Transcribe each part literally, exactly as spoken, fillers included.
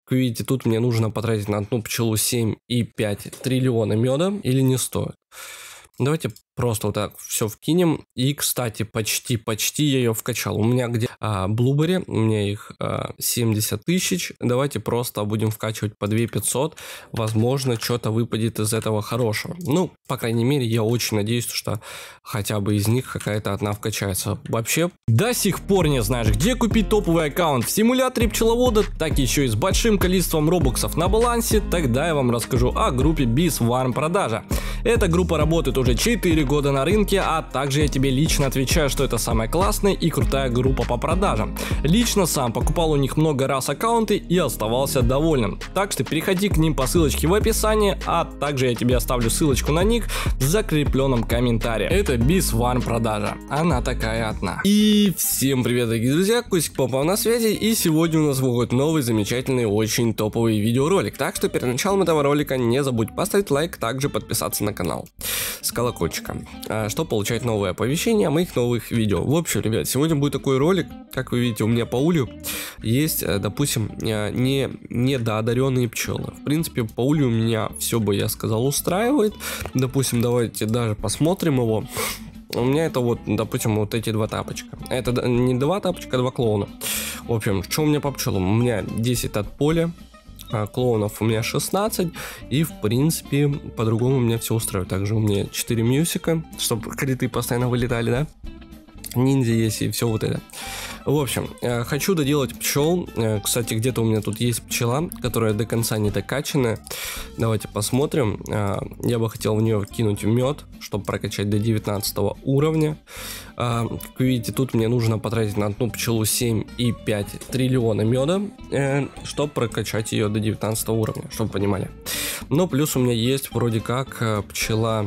как видите, тут мне нужно потратить на одну пчелу семь и пять триллиона меда, или не стоит. Давайте просто вот так все вкинем. И, кстати, почти-почти я ее вкачал. У меня где а, блубери, у меня их а, семьдесят тысяч. Давайте просто будем вкачивать по две пятьсот. Возможно, что-то выпадет из этого хорошего. Ну, по крайней мере, я очень надеюсь, что хотя бы из них какая-то одна вкачается. Вообще, до сих пор не знаешь, где купить топовый аккаунт в симуляторе пчеловода, так еще и с большим количеством робоксов на балансе, тогда я вам расскажу о группе BizFarm продажа. Эта группа работает уже четыре года на рынке, а также я тебе лично отвечаю, что это самая классная и крутая группа по продажам. Лично сам покупал у них много раз аккаунты и оставался довольным. Так что переходи к ним по ссылочке в описании, а также я тебе оставлю ссылочку на ник в закрепленном комментарии. Это BizFarm продажа, она такая одна. И всем привет, дорогие друзья, Кузик Попов на связи, и сегодня у нас выходит новый замечательный, очень топовый видеоролик. Так что перед началом этого ролика не забудь поставить лайк, также подписаться на канал с колокольчиком, чтобы получать новые оповещения о моих новых видео. В общем, ребят, сегодня будет такой ролик, как вы видите, у меня по улью есть, допустим, не недоодаренные пчелы. В принципе, по улью у меня все бы, я сказал, устраивает. Допустим, давайте даже посмотрим его. У меня это вот, допустим, вот эти два тапочка. Это не два тапочка, а два клоуна. В общем, что у меня по пчелам? У меня десять от поля. Клоунов у меня шестнадцать, и в принципе по-другому у меня все устраивает. Также у меня четыре мьюзика, чтобы криты постоянно вылетали, да, ниндзя есть и все вот это. В общем, хочу доделать пчел. Кстати, где-то у меня тут есть пчела, которая до конца не докачанная. Давайте посмотрим. Я бы хотел в нее кинуть мед, чтобы прокачать до девятнадцатого уровня. Как вы видите, тут мне нужно потратить на одну пчелу семь и пять триллиона меда, чтобы прокачать ее до девятнадцатого уровня, чтобы понимали. Но плюс у меня есть вроде как пчела...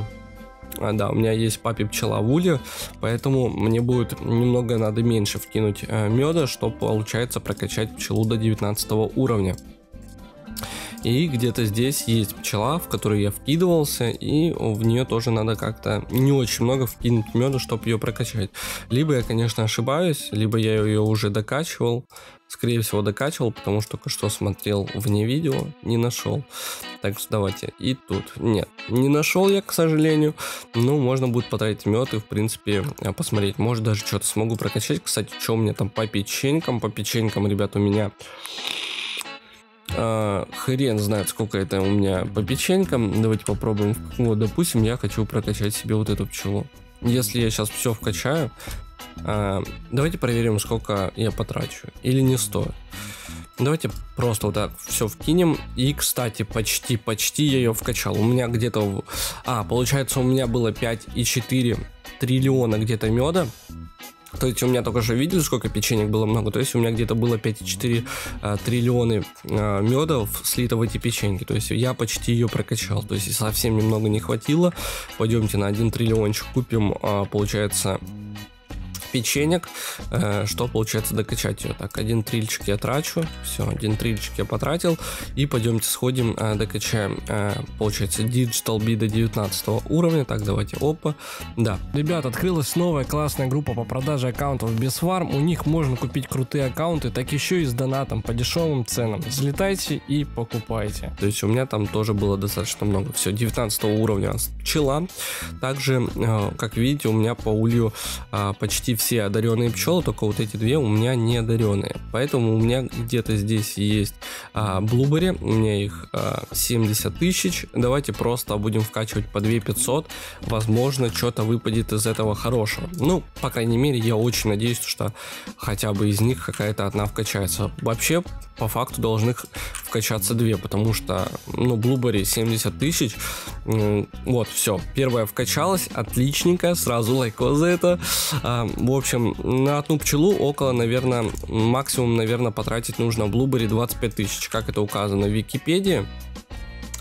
А, да, у меня есть папи пчела в улье, поэтому мне будет немного надо меньше вкинуть э, меда, чтобы получается прокачать пчелу до девятнадцатого уровня. И где-то здесь есть пчела, в которую я вкидывался, и в нее тоже надо как-то не очень много вкинуть меда, чтобы ее прокачать. Либо я, конечно, ошибаюсь, либо я ее уже докачивал. Скорее всего, докачивал, потому что только что смотрел вне видео, не нашел. Так что давайте. И тут нет, не нашел я, к сожалению. Но можно будет потратить мед и, в принципе, посмотреть. Может, даже что-то смогу прокачать. Кстати, что у меня там по печенькам? По печенькам, ребят, у меня... А, хрен знает, сколько это у меня по печенькам. Давайте попробуем. Вот, допустим, я хочу прокачать себе вот эту пчелу. Если я сейчас все вкачаю, а, давайте проверим, сколько я потрачу. Или не стоит. Давайте просто вот так все вкинем. И, кстати, почти-почти я ее вкачал. У меня где-то... А, получается, у меня было пять и четыре триллиона где-то меда. То есть у меня только что видели, сколько печенек было много. То есть у меня где-то было пять и четыре а, триллиона а, меда слито в эти печеньки. То есть я почти ее прокачал. То есть совсем немного не хватило. Пойдемте на один триллиончик купим, а, получается, печенек, э, что получается докачать ее. Так, один трильчик я трачу. Все, один трильчик я потратил. И пойдемте сходим, э, докачаем, э, получается, Digital B до девятнадцатого уровня. Так, давайте, опа. Да. Ребят, открылась новая классная группа по продаже аккаунтов BizFarm. У них можно купить крутые аккаунты, так еще и с донатом по дешевым ценам. Залетайте и покупайте. То есть у меня там тоже было достаточно много. Все, девятнадцатого уровня пчела. Также, э, как видите, у меня по улью э, почти все одаренные пчелы, только вот эти две у меня не одаренные. Поэтому у меня где-то здесь есть а, блубери, у меня их а, семьдесят тысяч. Давайте просто будем вкачивать по две пятьсот. Возможно, что-то выпадет из этого хорошего. Ну, по крайней мере, я очень надеюсь, что хотя бы из них какая-то одна вкачается. Вообще, по факту должны вкачаться две, потому что, ну, блубери семьдесят тысяч. Вот, все. Первая вкачалась, отличненько, сразу лайкос за это. А, в общем, на одну пчелу около, наверное, максимум, наверное, потратить нужно в блубери двадцать пять тысяч, как это указано в Википедии.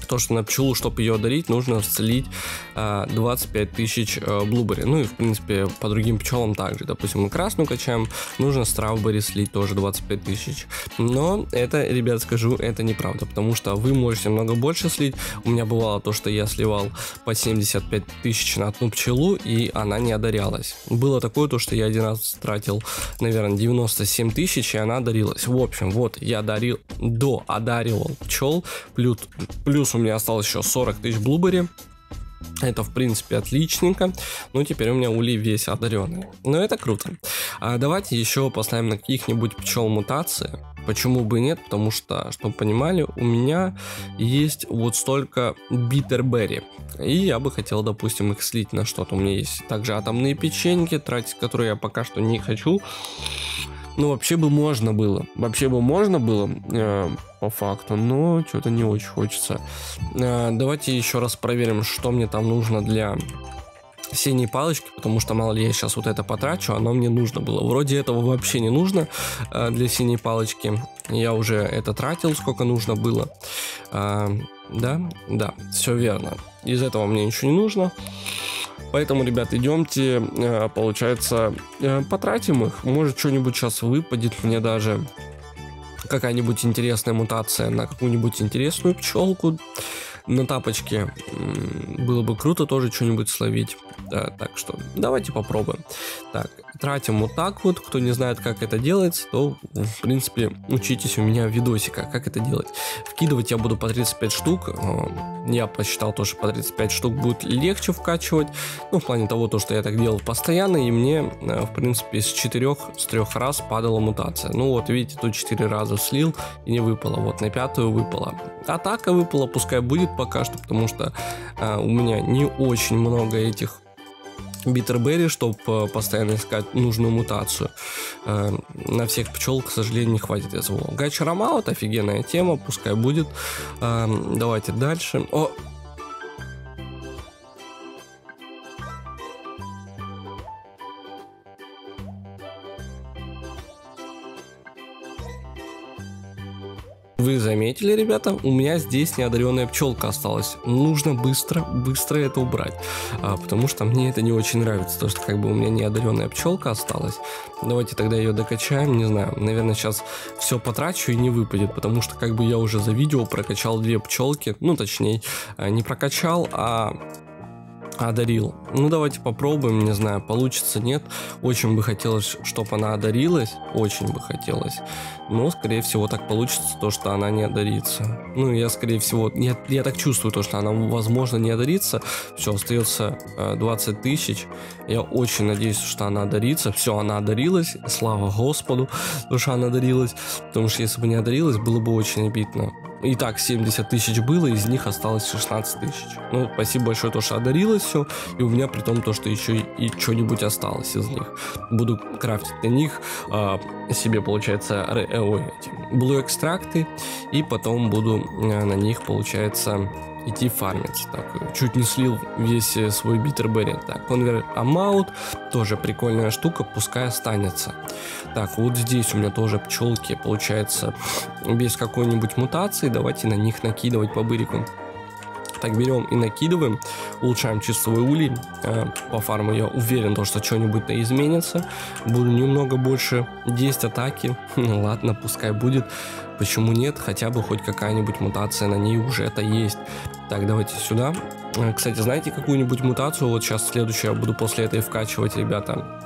То, что на пчелу, чтобы ее одарить, нужно слить а, двадцать пять тысяч а, блубери. Ну и, в принципе, по другим пчелам также. Допустим, мы красную качаем, нужно стравбери слить тоже двадцать пять тысяч. Но это, ребят, скажу, это неправда, потому что вы можете много больше слить. У меня бывало то, что я сливал по семьдесят пять тысяч на одну пчелу, и она не одарялась. Было такое, то, что я один раз тратил, наверное, девяносто семь тысяч, и она одарилась. В общем, вот я дарил, до одаривал пчел, плюс, плюс у меня осталось еще сорок тысяч блубери. Это, в принципе, отличненько. Ну, теперь у меня улей весь одаренный. Но это круто. А давайте еще поставим на каких-нибудь пчел мутации. Почему бы и нет? Потому что, чтобы понимали, у меня есть вот столько битерберри. И я бы хотел, допустим, их слить на что-то. У меня есть также атомные печеньки, тратить которые я пока что не хочу. Ну, вообще бы можно было. Вообще бы можно было, э, по факту, но что-то не очень хочется. Э, давайте еще раз проверим, что мне там нужно для синей палочки, потому что, мало ли, я сейчас вот это потрачу, оно мне нужно было. Вроде этого вообще не нужно э, для синей палочки. Я уже это тратил, сколько нужно было. Э, да, да, все верно. Из этого мне ничего не нужно. Поэтому, ребят, идемте, получается, потратим их. Может, что-нибудь сейчас выпадет мне даже. Какая-нибудь интересная мутация на какую-нибудь интересную пчелку. На тапочке было бы круто тоже что-нибудь словить. Да, так что давайте попробуем. Так, тратим вот так вот. Кто не знает, как это делается, то, в принципе, учитесь у меня в видосиках, как это делать. Вкидывать я буду по тридцать пять штук. Я посчитал то, что по тридцать пять штук будет легче вкачивать. Ну, в плане того, то, что я так делал постоянно, и мне, в принципе, с четырех, с трех раз падала мутация. Ну, вот, видите, тут четыре раза слил и не выпало. Вот, на пятую выпало. Атака выпала, пускай будет пока что, потому что а, у меня не очень много этих битерберри, чтобы а, постоянно искать нужную мутацию. А, на всех пчел, к сожалению, не хватит этого. Гача Ромаут, офигенная тема, пускай будет. А, давайте дальше. О! Вы заметили, ребята, у меня здесь неодаренная пчелка осталась. Нужно быстро, быстро это убрать, а, потому что мне это не очень нравится, то что как бы у меня неодаренная пчелка осталась. Давайте тогда ее докачаем, не знаю, наверное, сейчас все потрачу и не выпадет, потому что как бы я уже за видео прокачал две пчелки, ну точнее, не прокачал, а одарил. Ну, давайте попробуем, не знаю, получится, нет. Очень бы хотелось, чтобы она одарилась, очень бы хотелось. Но, скорее всего, так получится, то, что она не одарится. Ну, я, скорее всего, я, я так чувствую, то, что она, возможно, не одарится. Все, остается э, двадцать тысяч. Я очень надеюсь, что она одарится. Все, она одарилась, слава Господу, что она одарилась. Потому что, если бы не одарилась, было бы очень обидно. Итак, семьдесят тысяч было, из них осталось шестнадцать тысяч. Ну, спасибо большое, то, что одарилось все. И у меня при том то, что еще и, и что-нибудь осталось из них. Буду крафтить на них э, себе, получается, э, ой, эти, blue экстракты. И потом буду э, на них, получается, идти фармить. Так, чуть не слил весь свой битерберри. Так, конвер амаут, тоже прикольная штука, пускай останется. Так, вот здесь у меня тоже пчелки, получается, без какой-нибудь мутации. Давайте на них накидывать по бырику. Так, берем и накидываем, улучшаем чистовой улей. По фарму я уверен, что что-нибудь-то изменится. Буду немного больше десять атаки. Ладно, пускай будет. Почему нет? Хотя бы хоть какая-нибудь мутация на ней уже это есть. Так, давайте сюда. Кстати, знаете какую-нибудь мутацию? Вот сейчас следующую я буду после этой вкачивать, ребята.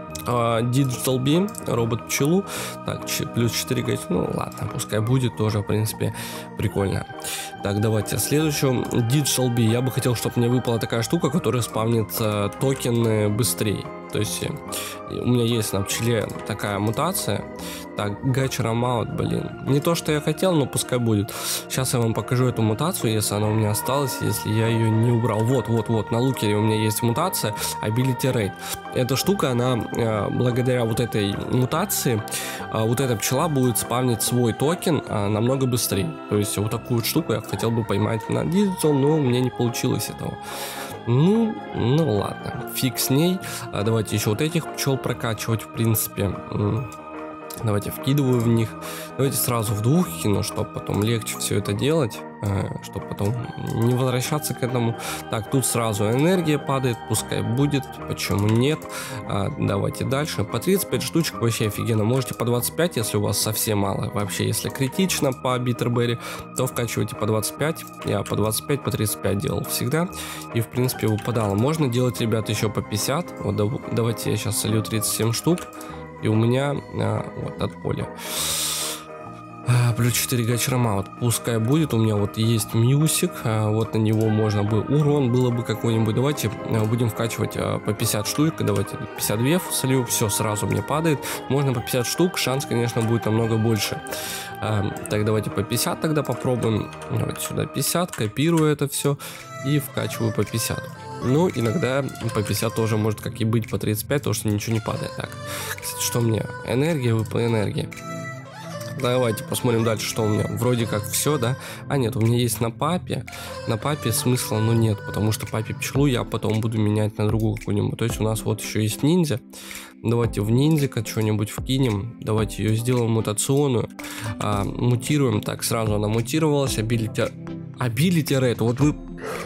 Digital Beam, робот пчелу. Так, плюс четыре гайд. Ну ладно, пускай будет, тоже в принципе прикольно. Так, давайте следующую. Digital Bee. Я бы хотел, чтобы мне выпала такая штука, которая спавнит э, токены быстрее. То есть э, у меня есть на пчеле такая мутация. Так, Гача Ромаут, блин. Не то, что я хотел, но пускай будет. Сейчас я вам покажу эту мутацию, если она у меня осталась, если я ее не убрал. Вот, вот, вот, на лукере у меня есть мутация Ability Rate. Эта штука, она э, благодаря вот этой мутации, э, вот эта пчела будет спавнить свой токен э, намного быстрее. То есть вот такую вот штуку я хотел бы поймать на Digital, но мне не получилось этого. Ну, ну ладно, фиг с ней. А давайте еще вот этих пчел прокачивать, в принципе. Давайте вкидываю в них. Давайте сразу в двух кину, чтобы потом легче все это делать, чтобы потом не возвращаться к этому. Так, тут сразу энергия падает, пускай будет, почему нет. Давайте дальше. По тридцать пять штучек вообще офигенно. Можете по двадцать пять, если у вас совсем мало. Вообще, если критично по Bitterberry, то вкачивайте по двадцать пять. Я по двадцать пять, по тридцать пять делал всегда. И в принципе выпадало. Можно делать, ребят, еще по пятьдесят. Вот давайте я сейчас солью тридцать семь штук. И у меня а, вот от поля а, плюс четыре гачрома. Вот пускай будет. У меня вот есть мьюсик. А, вот на него можно бы урон было бы какой-нибудь. Давайте а, будем вкачивать а, по пятьдесят штук. Давайте пятьдесят две солью. Все сразу мне падает. Можно по пятьдесят штук. Шанс, конечно, будет намного больше. А, так, давайте по пятьдесят тогда попробуем. Давайте сюда пятьдесят. Копирую это все. И вкачиваю по пятьдесят. Ну, иногда по пятьдесят тоже может как и быть по тридцать пять, потому что ничего не падает. Так, кстати, что мне? Энергия, выпала энергия. Давайте посмотрим дальше, что у меня. Вроде как все, да? А нет, у меня есть на папе. На папе смысла, ну, нет, потому что папе пчелу я потом буду менять на другую какую-нибудь. То есть у нас вот еще есть ниндзя. Давайте в ниндзика что-нибудь вкинем. Давайте ее сделаем мутационную. А, мутируем. Так, сразу она мутировалась. Ability... Ability Rate. Вот вы...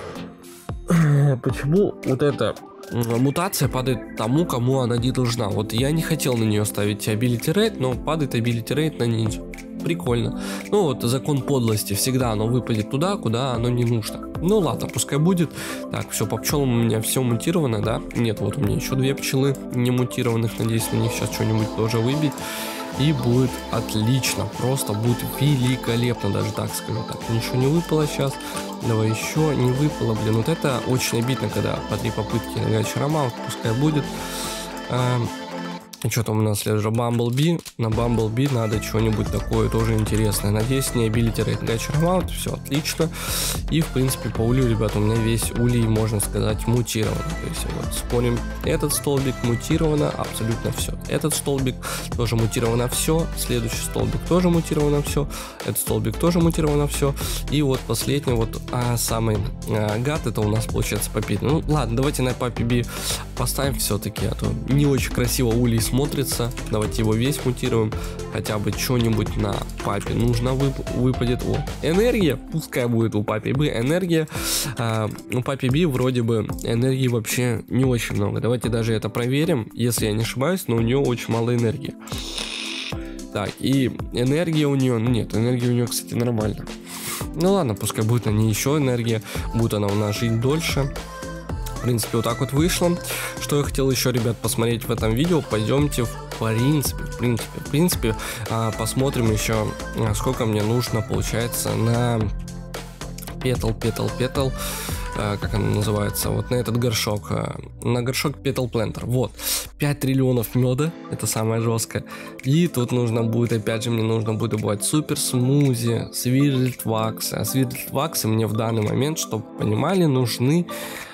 Почему вот эта мутация падает тому, кому она не должна? Вот я не хотел на нее ставить Ability Rate, но падает Ability Rate на ниндзю. Прикольно. Ну вот закон подлости. Всегда оно выпадет туда, куда оно не нужно. Ну ладно, пускай будет. Так, все, по пчелам у меня все мутировано, да? Нет, вот у меня еще две пчелы не мутированных. Надеюсь, на них сейчас что-нибудь тоже выбить. И будет отлично. Просто будет великолепно, даже так скажу. Так, ничего не выпало сейчас. Давай еще не выпало. Блин, вот это очень обидно, когда по три попытки на гачрома. Вот пускай будет. Что там у нас следует? Бамблби. На Бамблби надо что-нибудь такое тоже интересное. Надеюсь, не Ability Rate гачрома. Все отлично. И в принципе по улью, ребята, у меня весь улей, можно сказать, мутирован. То есть вот спорим, этот столбик мутировано абсолютно все. Этот столбик тоже мутировано все. Следующий столбик тоже мутировано все. Этот столбик тоже мутировано все. И вот последний вот а, самый а, гад, это у нас получается попить. Ну ладно, давайте на папе би поставим все-таки, а то не очень красиво улей смотрится. Давайте его весь мутируем. Хотя бы что-нибудь на папе нужно вып- выпадет. О, энергия. Пускай будет у папе Б энергия. А, у папе Би вроде бы энергии вообще не очень много. Давайте даже это проверим. Если я не ошибаюсь, но у нее очень мало энергии. Так, и энергия у нее... Ну нет, энергия у нее, кстати, нормально. Ну ладно, пускай будет на ней еще энергия. Будет она у нас жить дольше. В принципе, вот так вот вышло. Что я хотел еще, ребят, посмотреть в этом видео. Пойдемте в принципе, в принципе, в принципе, посмотрим еще, сколько мне нужно, получается, на петл, петл, петл, как она называется, вот на этот горшок, на горшок Petal Planter. Вот, пять триллионов меда, это самое жесткое. И тут нужно будет, опять же, мне нужно будет добывать супер смузи, свирлит ваксы. А свирлит ваксы мне в данный момент, чтобы понимали, нужны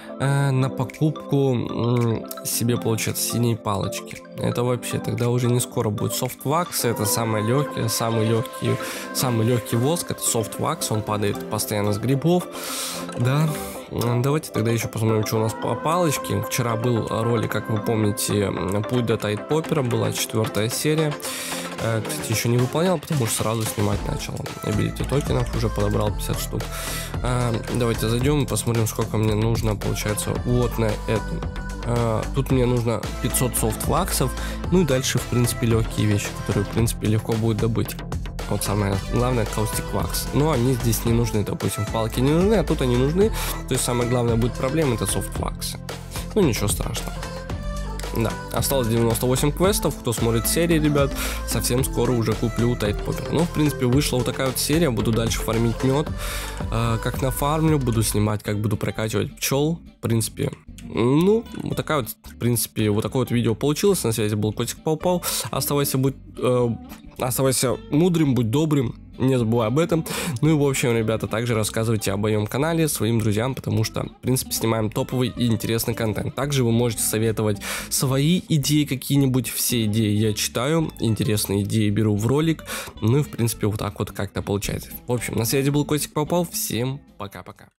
на покупку себе, получается, синей палочки. Это вообще тогда уже не скоро будет. Soft Wax это самое легкое, самый легкий, самый легкий воск. Это Soft Wax, он падает постоянно с грибов. Да. Давайте тогда еще посмотрим, что у нас по палочке. Вчера был ролик, как вы помните, путь до Тайт Поппера, была четвертая серия. Кстати, еще не выполнял, потому что сразу снимать начал. Ability токенов уже подобрал пятьдесят штук. Давайте зайдем и посмотрим, сколько мне нужно, получается, вот на этом. Тут мне нужно пятьсот софт-ваксов. Ну и дальше, в принципе, легкие вещи, которые, в принципе, легко будет добыть. Вот самое главное, Caustic Wax. Но они здесь не нужны, допустим, палки не нужны, а тут они нужны. То есть самая главная будет проблема, это софт-ваксы. Ну ничего страшного. Да, осталось девяносто восемь квестов. Кто смотрит серии, ребят, совсем скоро уже куплю Тайт Поппер. Ну, в принципе, вышла вот такая вот серия. Буду дальше фармить мед. Э, как нафармлю, буду снимать, как буду прокачивать пчел. В принципе, ну, вот такая вот, в принципе, вот такое вот видео получилось. На связи был Котик Пау-Пау. Оставайся, будь, э, оставайся мудрым, будь добрым. Не забывай об этом. Ну и в общем, ребята, также рассказывайте об моем канале своим друзьям, потому что, в принципе, снимаем топовый и интересный контент. Также вы можете советовать свои идеи какие-нибудь. Все идеи я читаю, интересные идеи беру в ролик. Ну и, в принципе, вот так вот как-то получается. В общем, на связи был Котик Пау-Пау. Всем пока-пока.